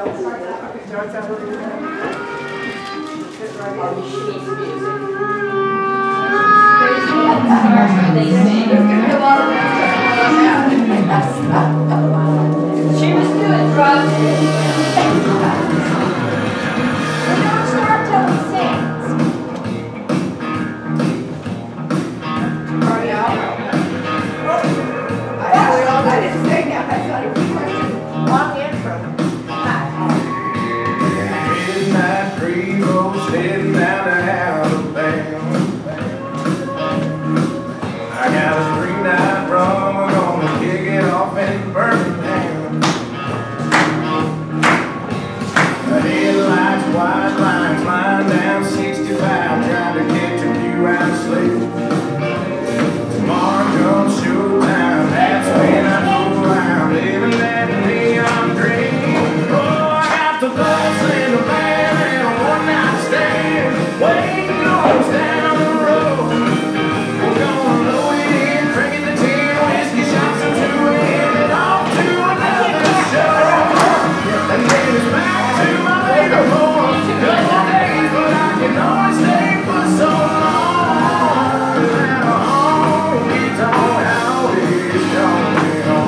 She was doing drugs. Heading down to Alabama. I got a 3-night run, we're gonna kick it off in Birmingham. The headlights, white lines, lying down 65, trying to catch a few hours sleep. Tomorrow comes showtime, that's when I go around living that neon dream. Oh, I got the bus and the band and a one-night stand, waiting doors down the road. We're gonna load it in, drinking the 10 whiskey shots until we end it off to another show. And then it's back to my later home. Couple days, but I can only stay for so long. And a honky-tonk how it's going on.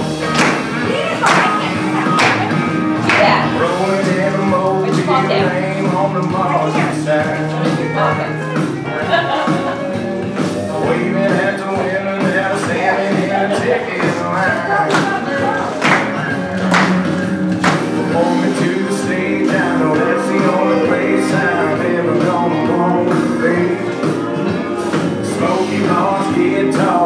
Rolling in a motor, name on the Martin side. Waving at the women that are standing in a ticket line. Pull me to the stage, I know that's the only place I'm ever gonna want to be. Smoky bars, guitar.